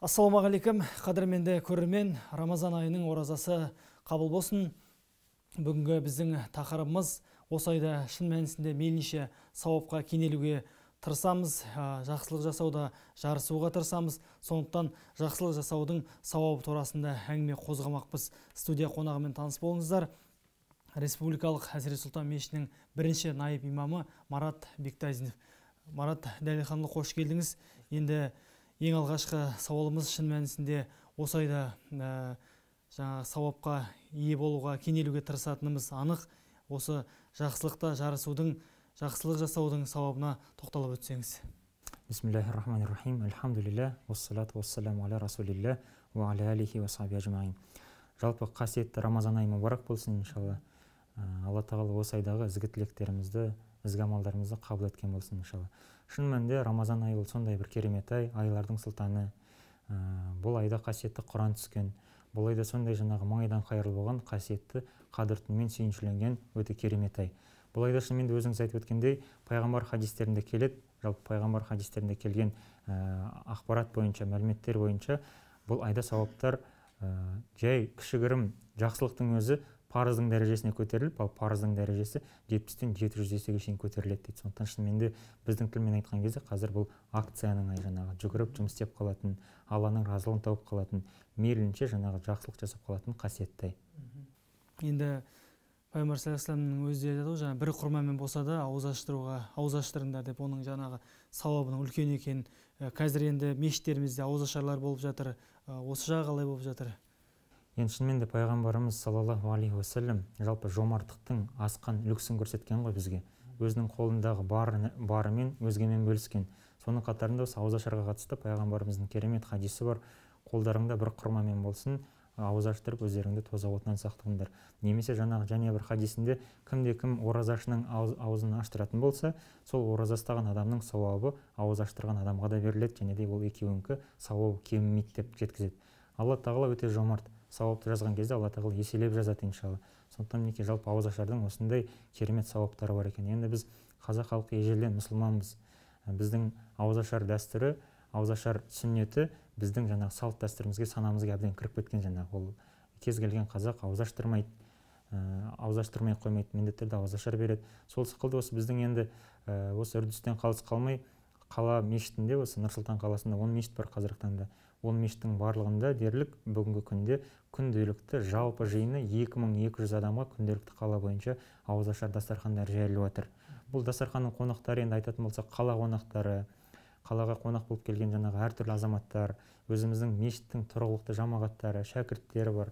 Ассалаумағалейкум, қадірменді көрермен, Рамазан айының оразасы қабыл болсын. Бүгінгі біздің тақырыбымыз осы айда шын мәнісінде мейлінше сауапқа кенелуге тырысамыз, жақсылық жасауда жарысуға тырысамыз. Сондықтан жақсылық жасаудың сауабы турасында әңгіме қозғамақпыз. Студия қонағымен таныс болыңыздар. Республикалық Әзірет Сұлтан мешітінің бірінші найып имамы Марат Бектазинов. Марат Дәлелханұлы, қош келдіңіз. Енді ең алғашқы сауалымыз шын мәнісінде осы айда жаңа сауапқа ие болуға, кенелуге тырысатынымыз анық. Осы жақсылықта жарысудың, жақсылық жасаудың сауабына тоқталып өтсеңіз. Бисмиллахир-рахманир-рахим. Альхамдулилля, уассалату вассаламу аля расулилля, ва аля алихи ва сахби ажмаин. Жалпы қасиетті Рамазан айы мұбарак болсын, иншалла. Алла тағала осы айдағы ізгі тілектерімізді, ізгі амалдарымызды қабыл еткен болсын, иншалла. Шын мәнінде Рамазан айы ол сондай бір керемет ай, айлардың сұлтаны. Бұл айда қасиетті Құран түскен. Бұл айда сондай жаңағы мың айдан қайырлы болған қасиетті қадір түнімен сүйіншіленген өте керемет ай. Бұл айда шынымен де өзіңіз айтып өткендей, пайғамбар хадистерінде келеді. Жалпы пайғамбар хадистерінде келген ақпарат бойынша, мәліметтер бойынша бұл айда сауаптар жай кішігірім жақсылықтың өзі парыздың дәрежесіне көтеріліп, ал парыздың дәрежесі 70-тен 700 есеге шейін көтеріледі дейді. Сондықтан шынымен де біздің тілмен айтқан кезде қазір бұл акцияның ай, жаңағы жүгіріп жұмыс істеп қалатын, Алланың разылығын тауып қалатын, мейлінше жаңағы жақсылық жасап қалатын қасиетті ай. Енді пайғамбар саллаллаху алейхи вассаламның өзі де айтады, жаңа бір құрмамен болса да ауыз аштырыңдар деп, оның жаңағы сауабының үлкен екенін. Қазір енді мешіттерімізде ауызашарлар болып жатыр. Осы жағы қалай болып жатыр? Енді шынымен де пайғамбарымыз саллаллаху алейхи уассалам жалпы жомарттықтың асқан үлгісін көрсеткен ғой бізге. Өзінің қолындағы барымен өзгемен бөліскен. Соның қатарында осы ауызашарға қатысты пайғамбарымыздың керемет хадисі бар. Қолдарыңда бір құрмамен болсын, ауыз аштырып өздеріңді тозақ отынан сақтаңдар. Немесе жаңағы және бір хадисінде кімде-кім оразашының аузын аштыратын болса, сол ораза ұстаған адамның сауабы ауыз аштырған адамға да беріледі, және де ол екеуінікі сауабы кемімейді деп жеткізеді. Алла тағала өте жомарт. Сауапты жазған кезде Алла тағала еселеп жазады, иншалла. Сондықтан мінекей жалпы ауызашардың осындай керемет сауаптары бар екен. Енді біз қазақ халқы ежелден мұсылманбыз. Біздің ауызашар дәстүрі, ауызашар сүннеті біздің жаңағы салт дәстүрімізге, санамызға әбден кіріп кеткен. Жаңағы ол кез келген қазақ ауыз аштырмай қоймайды, міндетті түрде ауызашар береді. Сол сықылды осы біздің енді осы үрдістен қалыс қалмай қала мешітінде, осы Нұр-Сұлтан қаласында 10 мешіт бар қазіргі таңда. 10 мешіттің барлығында дерлік бүгінгі күнде күнделікті жалпы жиыны 2200 адамға күнделікті қала бойынша ауызашар дастархандар жайылып жатыр. Бұл дастарханның қонақтары, енді айтатын болсақ, қала қонақтары, қалаға қонақ болып келген жаңағы әртүрлі азаматтар, өзіміздің мешіттің тұрғылықты жамағаттары, шәкірттері бар,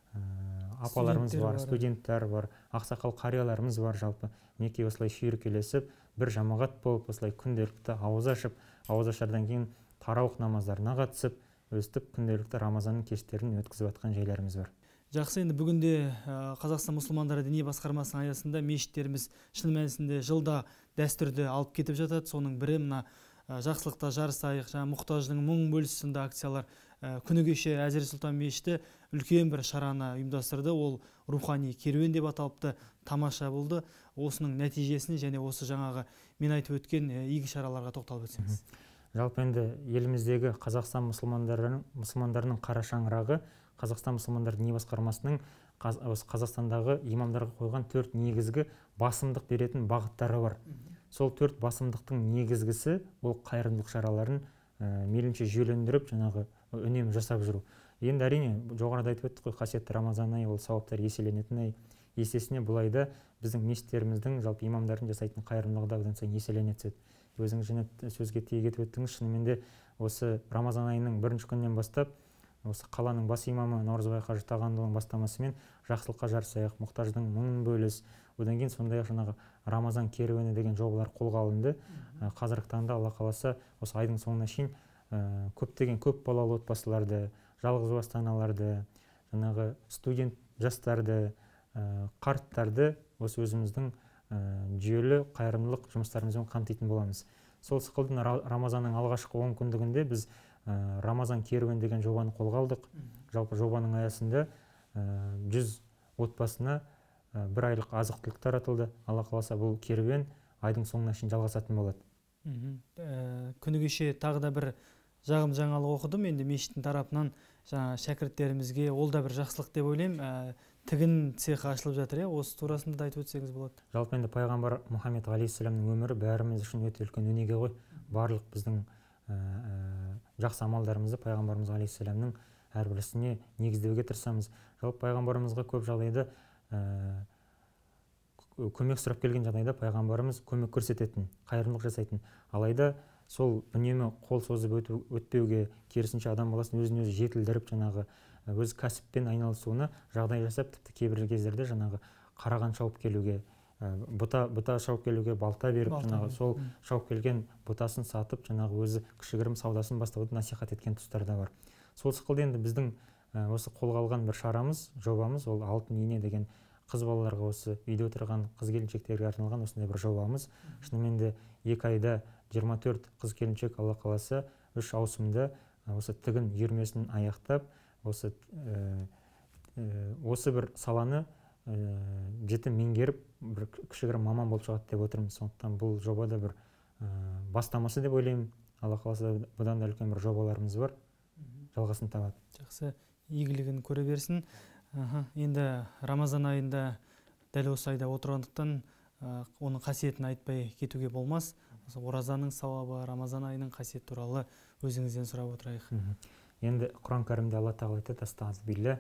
апаларымыз бар, студенттер бар, ақсақал қарияларымыз бар. Жалпы неке осылай шүйіркелесіп, бір жамағат болып, осылай күнделікті ауыз ашып, ауызашардан кейін тарауық намаздарына қатысып, өстіп күнделікті Рамазанның кештерін өткізіп жатқан жайларымыз бар. Жақсы, енді бүгінде Қазақстан мұсылмандары діни басқармасының аясында мешіттеріміз шын мәнісінде жылда дәстүрді алып кетіп жатады. Соның бірі мына жақсылықта жарысайық, жаңа мұқтаждың мұң бөлісінде акциялар. Күні кеше Әзірет Сұлтан мешіті үлкен бір шараны ұйымдастырды. Ол рухани керуен деп аталыпты, тамаша болды. Осының нәтижесін және осы жаңағы мен айтып өткен игі шараларға тоқталып өтсеңіз. Жалпы енді еліміздегі Қазақстан мұсылмандарының қара шаңырағы Қазақстан мұсылмандар діни басқармасының Қазақстандағы имамдарға қойған 4 негізгі басымдық беретін бағыттары бар. Сол 4 басымдықтың негізгісі ол қайырымдылық шараларын мейлінше жүйелендіріп, жаңағы үнемі жасап жүру. Енді әрине жоғарыда айтып өттік қой, қасиетті Рамазан айы ол сауаптар еселенетін ай. Есесіне бұл айда біздің мешіттеріміздің жалпы имамдардың жасайтын қайырымдылығы да одан сайын еселене түседі. Өзіңіз және сөзге тиек етіп өттіңіз, шынымен де осы Рамазан айының бірінші күнінен бастап осы қаланың бас имамы Наурызбай қажы Тағандының бастамасымен жақсылыққа жарысайық, мұқтаждың мұңын бөліс, одан кейін сондай-ақ жаңағы Рамазан керуені деген жобалар қолға алынды. Қазіргі таңда Алла қаласа осы айдың соңына шейін көптеген көп балалы отбасыларды, жалғызбасты аналарды, жаңағы студент жастарды, қарттарды осы өзіміздің жүйелі қайырымдылық жұмыстарымызбен қамтитын боламыз. Сол сықылдың Рамазанның алғашқы 10 күндігінде біз Рамазан керуен деген жобаны қолға алдық. Жалпы жобаның аясында 100 отбасына 1 айлық азық-түлік таратылды. Алла қаласа бұл керуен айдың соңына шейін жалғасатын болады. Күні кеше тағы да бір жағым жаңалық оқыдым. Енді мешіттің тарапынан жаңа шәкірттерімізге ол да бір жақсылық деп ойлаймын. Тігін цехы ашылып жатыр, осы турасында да айтып өтсеңіз болады. Жалпы енді пайғамбар Мұхаммед алейхиссаламның өмірі бәріміз үшін өте үлкен өнеге ғой. Барлық біздің жақсы амалдарымызды пайғамбарымыз алейхиссаламның әрбір ісіне негіздеуге тырысамыз. Жалпы пайғамбарымызға көп жағдайда көмек сұрап келген жағдайда пайғамбарымыз көмек көрсететін, қайырымдылық жасайтын. Алайда сол үнемі қол созып өтпеуге, керісінше адам баласын өзін өзі жетілдіріп, жаңағы өз кәсіппен айналысуына жағдай жасап, тіпті кейбір кездерде жаңағы қараған шауып келуге, бұта шауып келуге балта беріп, жаңағы сол шауып келген бұтасын сатып, жаңағы өзі кішігірім саудасын бастауды насихат еткен тұстар да бар. Сол сықылды енді біздің осы қолға алған бір шарамыз, жобамыз, ол алтын ине деген қыз балаларға, осы үйде отырған қыз келіншектерге арналған осындай бір жобамыз. Шынымен де 2 айда 24 қыз келіншек, Алла қаласа 3 ауысымда осы тігін үйірмесін аяқтап, осы бір саланы жіті меңгеріп, бір кішігірім маман болып шығады деп отырмыз. Сондықтан бұл жобада бір бастамасы деп ойлаймын. Алла қаласа бұдан да үлкен бір жобаларымыз бар, жалғасын табады. Жақсы, игілігін көре берсін. Енді Рамазан айында дәл осы айда отырғандықтан оның қасиетін айтпай кетуге болмас. Оразаның сауабы, Рамазан айының қасиеті туралы өзіңізден сұрап отырайық. Енді Құран кәрімде Алла тағала айтады: "Астағфиру билля.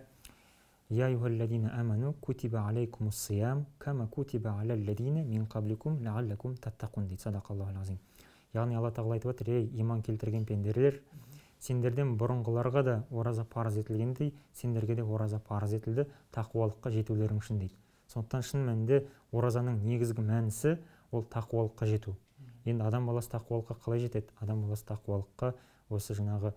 Я аyyuhalladhina amanu kutiba alaykumus siyam kama kutiba alal ladina min qablikum la'allakum tattaqun" дейді. Садақаллахул азим. Яғни Алла тағала айтып отыр: "Ей иман келтірген пенделер, сендерден бұрынғыларға да ораза парыз етілгендей, сендерге де ораза парыз етілді, тақуалыққа жетулерің үшін" дейді. Сондықтан шын мәнінде оразаның негізгі мәнісі ол тақуалыққа жету. Енді адам баласы тақуалыққа қалай жетеді? Адам баласы тақуалыққа осы жаңағы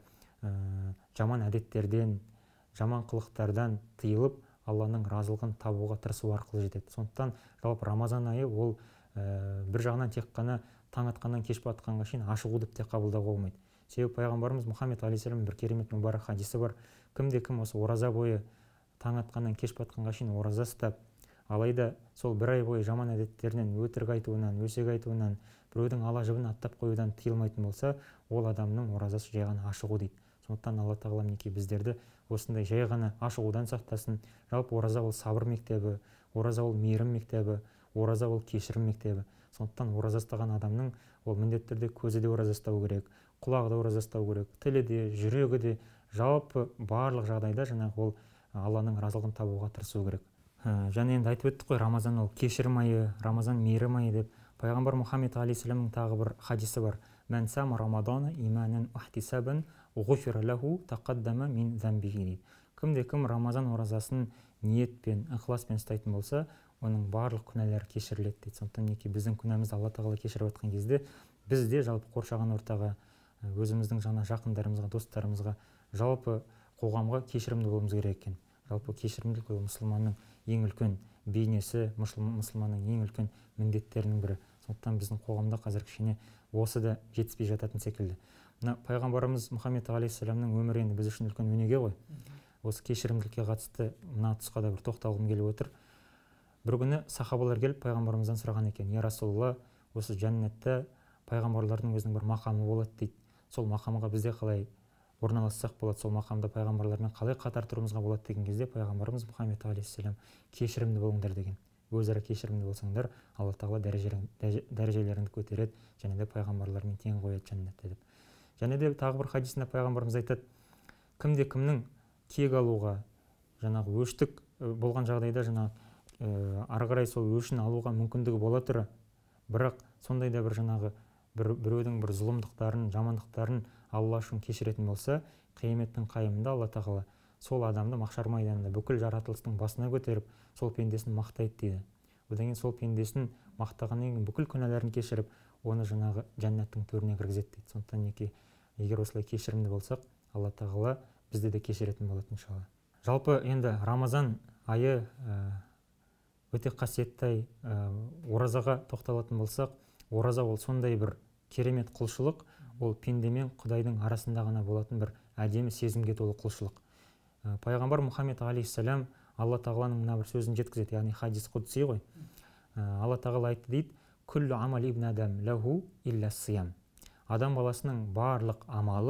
жаман әдеттерден, жаман қылықтардан тыйылып, Алланың разылығын табуға тырысу арқылы жетеді. Сондықтан жалпы Рамазан айы ол бір жағынан тек қана таң атқаннан кеш батқанға шейін ашығу деп те қабылдауға болмайды. Себебі пайғамбарымыз Мұхаммед алейхиссалам бір керемет мүбарак хадисі бар. Кім осы ораза бойы таң атқаннан кеш батқанға шейін ораза ұстап, алайда сол бір ай бойы жаман әдеттерінен, өтірік айтуынан, өсек айтуынан, біреудің ала жібін аттап қоюдан тыйылмайтын болса, ол адамның оразасы жай ғана ашығу дейді. Сондықтан Алла тағала мінекей біздерді осындай жай ғана ашығудан сақтасын. Жалпы ораза ол сабыр мектебі, ораза ол мейірім мектебі, ораза ол кешірім мектебі. Сондықтан ораза ұстаған адамның ол міндетті түрде көзі де ораза ұстау керек, құлағы да ораза ұстау керек, тілі де, жүрегі де, жалпы барлық жағдайда жаңағы ол Алланың разылығын табуға тырысу керек. Және енді айтып өттік қой, Рамазан ол кешірім айы, Рамазан мейірім айы деп. Пайғамбар Мұхаммед алейхиссаламның тағы бір хадисі бар: "Мән сама Рамадана иманан ухтисабан ғуфира лаху тақаддама мин замбихи" дейді. Кім Рамазан оразасын ниетпен, ықыласпен ұстайтын болса, оның барлық күнәлері кешіріледі дейді. Сондықтан неке біздің күнәмізді Алла тағала кешіріп жатқан кезде, біз де жалпы қоршаған ортаға, өзіміздің жаңа жақындарымызға, достарымызға, жалпы қоғамға кешірімді болуымыз керек екен. Жалпы кешірімділік ол мұсылманның ең үлкен бейнесі, мұсылманның ең үлкен міндеттерінің бірі. Сондықтан біздің қоғамда қазір кішкене осы да жетіспей жататын секілді. Пайғамбарымыз Мұхаммед алейхиссаламның өмірі енді біз үшін үлкен өнеге ғой. Осы кешірімділікке қатысты мына тұсқа да бір тоқталғым келіп отыр. Бір күні сахабалар келіп пайғамбарымыздан сұраған екен: "Я Расулалла, осы жәннатта пайғамбарлардың өзінің бір мақамы болады" дейді. "Сол мақамға бізде қалай орналассақ болады, сол мақамда пайғамбарлармен қалай қатар тұруымызға болады" деген кезде пайғамбарымыз Мұхаммед алейхиссалам кешірімді болыңдар деген. Өзара кешірімді болсаңдар, Алла тағала дәрежелеріңді көтереді, және де пайғамбарлармен тең қояды жәннатта деп. Және де тағы бір хадисінде пайғамбарымыз айтады: кімнің кек алуға, жаңағы өштік болған жағдайда жаңағы ары қарай сол өшін алуға мүмкіндігі бола тұра, бірақ сондайда бір жаңағы біреудің бір зұлымдықтарын, жамандықтарын Алла үшін кешіретін болса, қияметтің қайымында Алла тағала сол адамды махшар майданында бүкіл жаратылыстың басына көтеріп, сол пендесін мақтайды дейді. Одан кейін сол пендесін мақтағаннан кейін бүкіл күнәларын кешіріп, оны жаңағы жәннаттың төріне кіргізеді дейді. Сондықтан егер осылай кешірімді болсақ, Алла тағала бізді де кешіретін болады иншалла. Жалпы енді Рамазан айы өте қасиетті. Оразаға тоқталатын болсақ, ораза ол сондай бір керемет құлшылық, ол пенде мен Құдайдың арасында ғана болатын бір әдемі сезімге толы құлшылық. Пайғамбар Мұхаммед алейхиссалам Алла тағаланың мына бір сөзін жеткізеді, яғни хадис құдси ғой. Алла тағала айтты дейді: "Күллу амали ибн адам лаху илля сиям". Адам баласының барлық амалы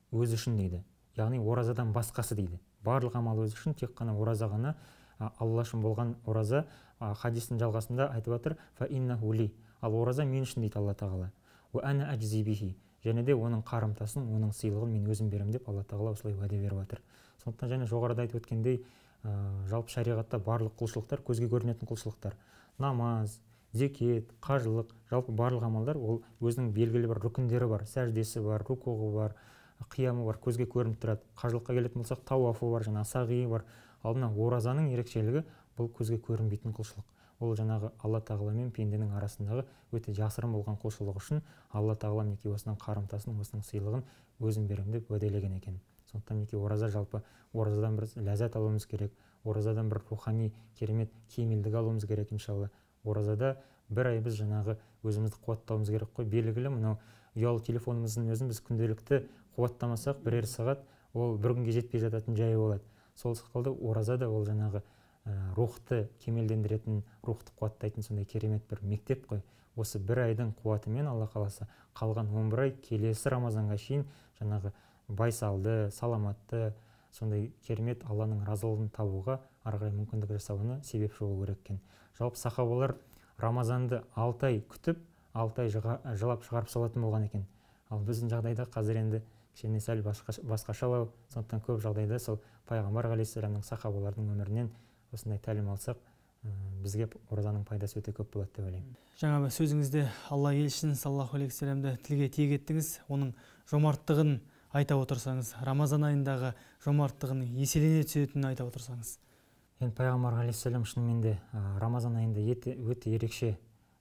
өзі үшін дейді, яғни оразадан басқасы дейді. Барлық амал өзі үшін, тек қана ораза ғана Алла үшін болған ораза. Хадистің жалғасында айтып жатыр, фа иннаху ли, ал ораза мен үшін дейді Алла тағала. Уа ана аджзи бихи, және де оның қарымтасын, оның сыйлығын мен өзім беремін деп Алла тағала осылай уәде беріп жатыр. Сондықтан және жоғарыда айтып өткендей, жалпы шариғатта барлық құлшылықтар көзге көрінетін құлшылықтар. Намаз, зекет, қажылық, жалпы барлық амалдар ол өзінің белгілі бір рүкіндері бар, сәждесі бар, рукуғы бар, қиямы бар, көзге көрініп тұрады. Қажылыққа келетін болсақ, тауафы бар, жаңағы сағиы бар. Ал мына оразаның ерекшелігі бұл көзге көрінбейтін құлшылық. Ол жаңағы Алла тағала мен пенденің арасындағы өте жасырын болған құлшылық үшін Алла тағала мінекей осының қарымтасын, осының сыйлығын өзім беремін деп уәделеген екен. Сондықтан мінекей ораза, жалпы оразадан бір ләззат алуымыз керек, оразадан бір рухани керемет кемелдік алуымыз керек иншалла. Оразада бір ай біз жаңағы өзімізді қуаттауымыз керек қой. Белгілі мынау ұялы телефонымыздың өзін біз күнделікті қуаттамасақ, бірер сағат ол бір күнге жетпей жататын жайы болады. Сол сықылды оразада ол жаңағы рухты кемелдендіретін, рухты қуаттайтын сондай керемет бір мектеп қой. Осы бір айдың қуатымен Алла қаласа қалған 11 ай келесі Рамазанға шейін жаңағы байсалды, саламатты, сондай керемет Алланың разылығын табуға арғай мүмкіндік жасауына себепші болу керек екен. Жалпы сахабалар Рамазанды 6 ай күтіп, 6 ай жылап шығарып салатын болған екен. Ал біздің жағдайда қазір енді кішкене сәл басқашалау. Сондықтан көп жағдайда сол пайғамбар алейхиссаламның, сахабалардың өмірінен осындай тәлім алсақ, бізге оразаның пайдасы өте көп болады деп ойлаймын. Жаңа сөзіңізде Алла елшісін саллаллаху алейхи вассаламды тілге тиек еттіңіз. Оның жомарттығын айта отырсаңыз, Рамазан айындағы жомарттығын еселене түсетінін айта отырсаңыз. Енді пайғамбар алейхиссалам шынымен де Рамазан айында өте ерекше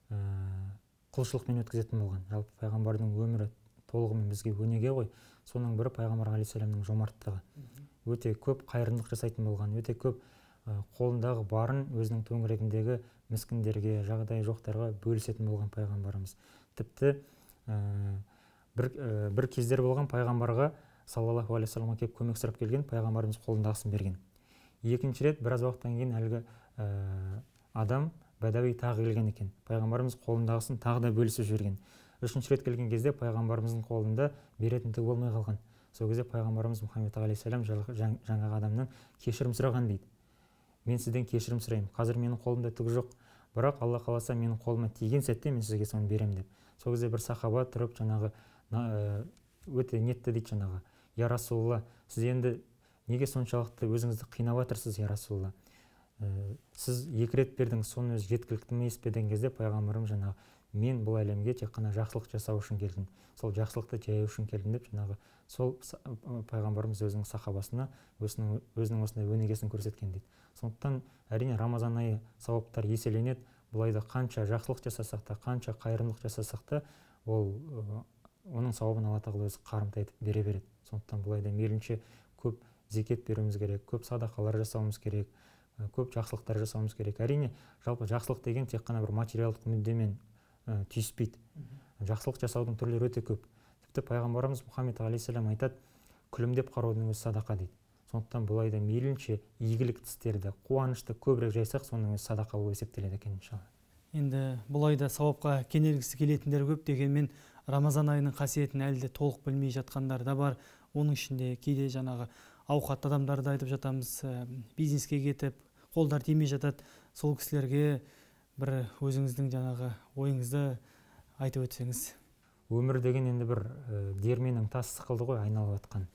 құлшылықпен өткізетін болған. Жалпы пайғамбардың өмірі толығымен бізге өнеге ғой. Соның бірі пайғамбар алейхиссаламның жомарттығы. Өте көп қайырымдылық жасайтын болған, өте көп қолындағы барын өзінің төңірегіндегі міскіндерге, жағдайы жоқтарға бөлісетін болған пайғамбарымыз. Тіпті бір кездер болған, пайғамбарға саллаллаху алейхи вассаламға келіп көмек сұрап келген, пайғамбарымыз қолындағысын берген. Екінші рет біраз уақыттан кейін әлгі адам бәдәуи тағы келген екен. Пайғамбарымыз қолындағысын тағы да бөлісіп жіберген. Үшінші рет келген кезде пайғамбарымыздың қолында беретін түгі болмай қалған. Сол кезде пайғамбарымыз Мұхаммед алейхиссалам жаңағы адамнан кешірім сұраған дейді. Мен сізден кешірім сұраймын. Қазір менің қолымда түгі жоқ, бірақ Алла қаласа менің қолыма тиген сәтте мен сізге соны беремін деп. Сол кезде бір сахаба тұрып жаңағы өте нетті дейді жаңағы: Я Расулалла, сіз енді неге соншалықты өзіңізді қинап жатырсыз, Я Расулалла? Сіз 2 рет бердіңіз, соны өзі жеткілікті емес пе деген кезде пайғамбарым жаңағы: Мен бұл әлемге тек қана жақсылық жасау үшін келдім, сол жақсылықты жаю үшін келдім деп жаңағы сол пайғамбарымыз өзінің сахабасына өзінің осындай өнегесін көрсеткен дейді. Сондықтан әрине Рамазан айы сауаптар еселенеді. Бұл айда қанша жақсылық жасасақ та, қанша қайырымдылық жасасақ та, оның сауабын Алла тағала өзі қарымта етіп бере береді. Сондықтан бұл айда мейлінше көп зекет беруіміз керек, көп садақалар жасауымыз керек, көп жақсылықтар жасауымыз керек. Әрине жалпы жақсылық деген тек қана бір материалдық мүддемен түйіспейді. Жақсылық жасаудың түрлері өте көп. Тіпті пайғамбарымыз Мұхаммед алейхиссалам айтады: күлімдеп қараудың өзі садақа дейді. Сондықтан бұл айда мейлінше игілікті істерді, қуанышты көбірек жайсақ, соның өзі садақа болып есептеледі екен иншалла. Енді бұл айда сауапқа кенелгісі келетіндер көп, дегенмен Рамазан айының қасиетін әлі де толық білмей жатқандар да бар. Оның ішінде кейде жаңағы ауқатты адамдарды айтып жатамыз, бизнеске кетіп, қолдар тимей жатады. Сол кісілерге бір өзіңіздің жаңағы ойыңызды айтып өтсеңіз. Өмір деген енді бір диірменнің тас сықылды ғой, айналып жатқан.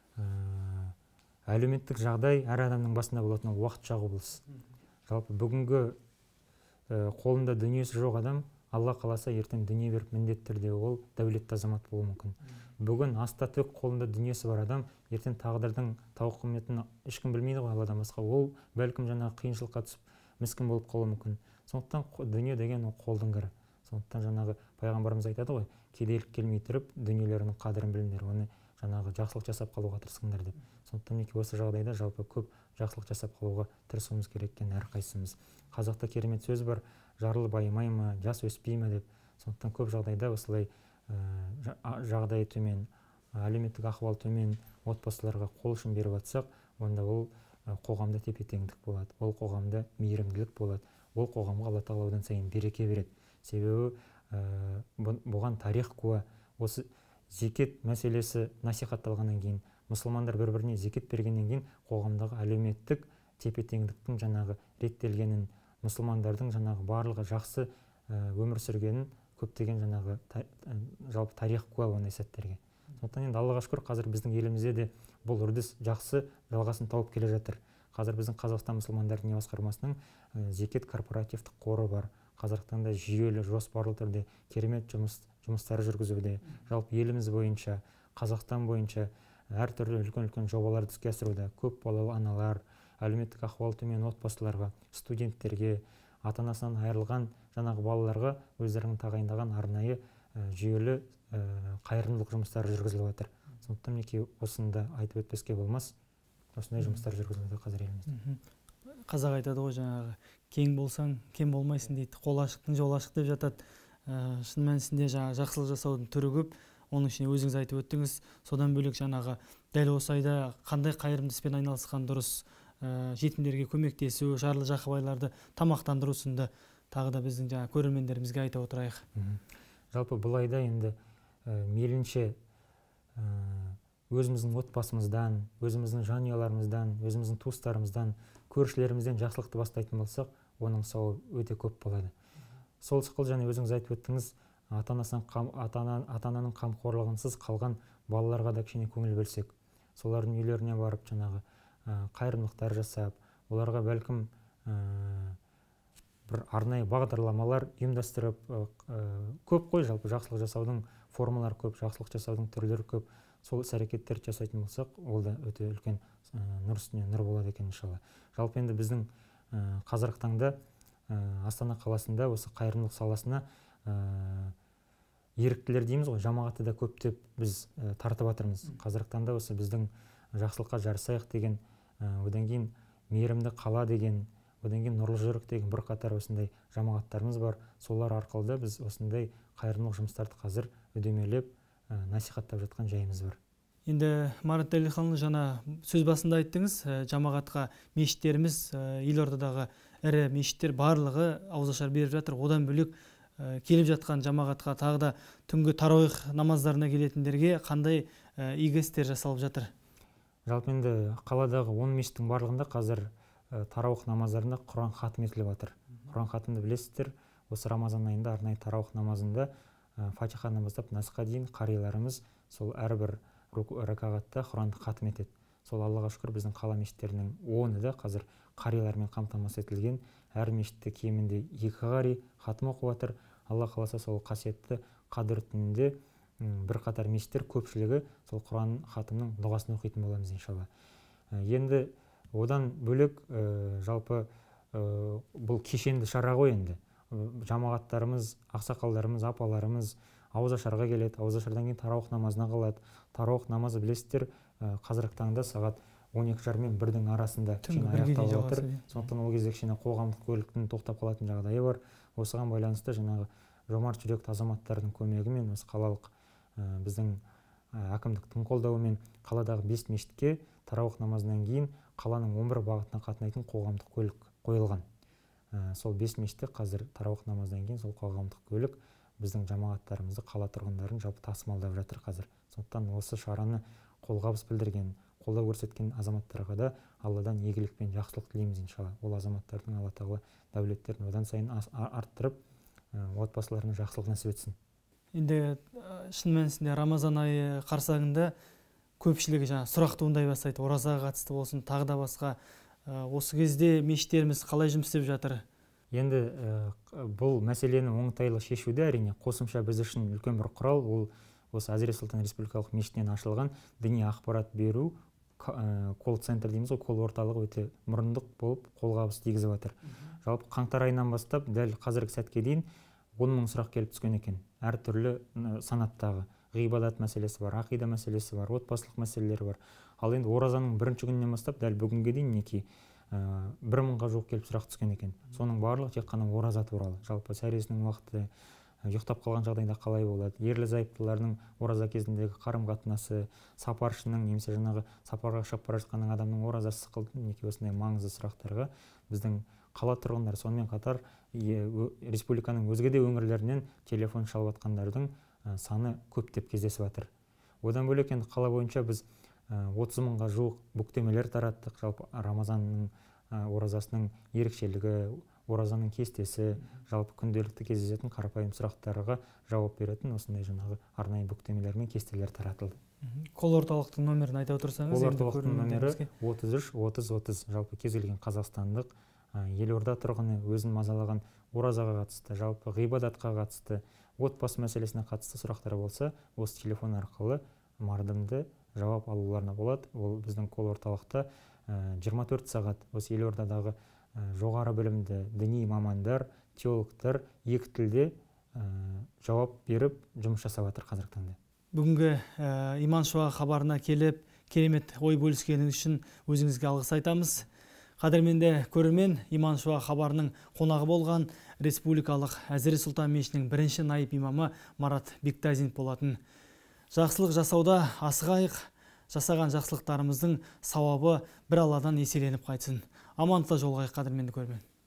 Әлеуметтік жағдай әр адамның басында болатын уақытша құбылыс. Жалпы бүгінгі қолында дүниесі жоқ адам, Алла қаласа ертең дүние беріп міндетті түрде ол дәулетті азамат болуы мүмкін. Бүгін аста төк қолында дүниесі бар адам, ертең тағдырдың тауқыметін ешкім білмейді ғой Алладан басқа. Ол бәлкім жаңағы қиыншылыққа түсіп міскін болып қалуы мүмкін. Сондықтан дүние деген ол қолдың кірі. Сондықтан жаңағы пайғамбарымыз айтады ғой: кедейлік келмей тұрып дүниелерінің қадірін біліңдер, оны жаңағы жақсылық жасап қалуға тырысыңдар деп. Сондықтан осы жағдайда жалпы көп жақсылық жасап қалуға тырысуымыз керек екен әрқайсымыз. Қазақта керемет сөз бар: жарлы байымай ма, жас өспей ме деп. Сондықтан көп жағдайда осылай жағдайы төмен, әлеуметтік ахуал төмен отбасыларға қол ұшын беріп жатсақ, онда ол қоғамда тепе-теңдік болады, ол қоғамда мейірімділік болады, ол қоғамға Алла тағала одан сайын береке береді. Себебі бұған тарих куә. Осы зекет мәселесі насихатталғаннан кейін, мұсылмандар бір-біріне зекет бергеннен кейін қоғамдағы әлеуметтік тепе-теңдіктің жаңағы реттелгенін, мұсылмандардың жаңағы барлығы жақсы өмір сүргенін көптеген жаңағы жалпы тарих куә ондай сәттерге. Сондықтан енді Аллаға шүкір, қазір біздің елімізде де бұл үрдіс жақсы жалғасын тауып келе жатыр. Қазір біздің Қазақстан мұсылмандар діни басқармасының зекет корпоративтік қоры бар. Қазіргі таңда жүйелі, жоспарлы түрде керемет жұмыстар жүргізуде. Жалпы еліміз бойынша, Қазақстан бойынша әртүрлі үлкен жобаларды іске асыруда. Көп балалы аналар, әлеуметтік ахуалы төмен отбасыларға, студенттерге, ата-анасынан айырылған жаңағы балаларға өздерінің тағайындаған арнайы жүйелі қайырымдылық жұмыстары жүргізіліп жатыр. Сондықтан мінекей осында айтып өтпеске болмас, осындай жұмыстар жүргізілуде қазір елімізде. Қазақ айтады ғой, жаңағы кең болсаң кем болмайсың дейді, қол ашықтың жол ашық деп жатады. Шын мәнісінде жақсылық жасаудың түрі көп. Оның ішіне өзіңіз айтып өттіңіз. Содан бөлек жаңағы дәл осы айда қандай қайырымды іспен айналысқан дұрыс, жетімдерге көмектесу, жарлы жақыбайларды тамақтандыру сынды тағы да біздің жаңа көрермендерімізге айта отырайық. Жалпы бұл айда енді мейлінше өзіміздің отбасымыздан, өзіміздің жанұяларымыздан, өзіміздің туыстарымыздан, көршілерімізден жақсылықты бастайтын болсақ, оның сауабы өте көп болады. Сол сықыл және өзіңіз айтып өттіңіз, ата-ананың қамқорлығынсыз қалған балаларға да кішкене көңіл бөлсек, солардың үйлеріне барып жаңағы қайырымдылықтар жасап, оларға бәлкім бір арнайы бағдарламалар ұйымдастырып, көп қой, жалпы жақсылық жасаудың формалары көп, жақсылық жасаудың түрлері көп. Сол іс-әрекеттерді жасайтын болсақ, ол да өте үлкен нұр үстіне нұр болады екен иншалла. Жалпы енді біздің қазіргі таңда Астана қаласында осы қайырымдылық саласына еріктілер дейміз ғой, жамағатты да көптеп біз тартып жатырмыз. Қазіргі таңда осы біздің жақсылыққа жарысайық деген, одан кейін мейірімді қала деген, одан кейін нұрлы жүрек деген бір қатар осындай жамағаттарымыз бар. Солар арқылы да біз осындай қайырымдылық жұмыстарды қазір үдемелеп насихаттап жатқан жайымыз бар. Енді Марат Дәлелханұлы, жаңа сөз басында айттыңыз, жамағатқа мешіттеріміз, елордадағы ірі мешіттер барлығы ауызашар беріп жатыр. Одан бөлек келіп жатқан жамағатқа тағы да түнгі тарауих намаздарына келетіндерге қандай игі істер жасалып жатыр? Жалпы енді қаладағы 10 мешіттің барлығында қазір тарауих намаздарында Құран хатым етіліп жатыр. Құран хатымды білесіздер, осы Рамазан айында арнайы тарауих намазында Фатихадан бастап Насқа дейін қариларымыз сол әрбір ракағатта Құранды хатым етеді. Сол Аллаға шүкір біздің қала мешіттерінің 10-ы да қазір қарилармен қамтамасыз етілген. Әр мешітте кемінде 2 қари хатым оқып жатыр. Алла қаласа сол қасиетті қадір түнінде бір қатар мешіттер көпшілігі сол Құран хатымның дұғасын оқитын боламыз иншалла. Енді одан бөлек жалпы бұл кешенді шара ғой енді. Жамағаттарымыз, ақсақалдарымыз, апаларымыз ауызашарға келеді, ауызашардан кейін тарауих намазына қалады. Тарауих намазы білесіздер, қазіргі таңда сағат 12:30 мен 1-дің арасында аяқталып жатыр. Сондықтан ол кезде кішкене қоғамдық көліктің тоқтап қалатын жағдайы бар. Осыған байланысты жаңағы жомарт жүректі азаматтардың көмегімен, осы қалалық біздің әкімдіктің қолдауымен қаладағы 5 мешітке тарауих намазынан кейін қаланың 11 бағытына қатынайтын қоғамдық көлік қойылған. Сол 5 мешітте қазір тарауих намаздан кейін сол қоғамдық көлік біздің жамағаттарымызды, қала тұрғындарын жалпы тасымалдап жатыр қазір. Сондықтан осы шараны қолғабыс білдірген, қолдау көрсеткен азаматтарға да Алладан игілік пен жақсылық тілейміз иншалла. Ол азаматтардың Алла тағала дәулеттерін одан сайын арттырып, отбасыларына жақсылық нәсіп етсін. Енді шын мәнісінде Рамазан айы қарсаңында көпшілігі сұрақ туындай бастайды, оразаға қатысты болсын, тағы да басқа. Осы кезде мешіттеріміз қалай жұмыс істеп жатыр? Енді бұл мәселені оңтайлы шешуде әрине қосымша біз үшін үлкен бір құрал, ол осы Әзірет Сұлтан Республикалық мешітінен ашылған діни ақпарат беру колл-центр дейміз ғой, колл орталығы өте мұрындық болып қолғабыс тигізіп жатыр. Жалпы қаңтар айынан бастап дәл қазіргі сәтке дейін 10 000 сұрақ келіп түскен екен. Әртүрлі санаттағы ғибадат мәселесі бар, ақида мәселесі бар, отбасылық мәселелері бар. Ал енді оразаның бірінші күнінен бастап дәл бүгінге дейін 1000-ға жуық келіп сұрақ түскен екен. Соның барлығы тек қана ораза туралы. Жалпы сәресінің уақыты, ұйықтап қалған жағдайда қалай болады, ерлі зайыптылардың ораза кезіндегі қарым-қатынасы, сапаршының немесе жаңағы сапарға шығып бара жатқан адамның оразасы сықылды, мінекей осындай маңызды сұрақтарға біздің қала тұрғындары, сонымен қатар республиканың өзге де өңірлерінен телефон шалып жатқандардың саны көптеп кездесіп жатыр. Одан бөлек енді қала бойынша біз 30 мыңға жуық бүктемелер тараттық. Жалпы Рамазанның оразасының ерекшелігі, оразаның кестесі, жалпы күнделікті кездесетін қарапайым сұрақтарға жауап беретін осындай жаңағы арнайы бүктемелер мен кестелер таратылды. Кол орталықтың номерін айта отырсаңыз. Кол орталықтың номері 33-30-30. Жалпы кез келген қазақстандық елорда тұрғыны өзін мазалаған оразаға қатысты, жалпы ғибадатқа қатысты, отбасы мәселесіне қатысты сұрақтар болса, осы телефон арқылы мардымды жауап алуларына болады. Ол біздің кол орталықта 24 сағат осы елордадағы жоғары білімді діни мамандар, теологтар екі тілде жауап беріп жұмыс жасап жатыр қазіргі таңда. Бүгінгі Иман Шуағы хабарына келіп, керемет ой бөліскеніңіз үшін өзіңізге алғыс айтамыз. Қадірменді көрермен, Иман Шуағы хабарының қонағы болған республикалық Әзірет Сұлтан мешітінің бірінші наиб имамы Марат Бектазинов болатын. Жақсылық жасауда асығайық, жасаған жақсылықтарымыздың сауабы бір Алладан еселеніп қайтсын. Амандықта жолығайық, қадірменді көрермен.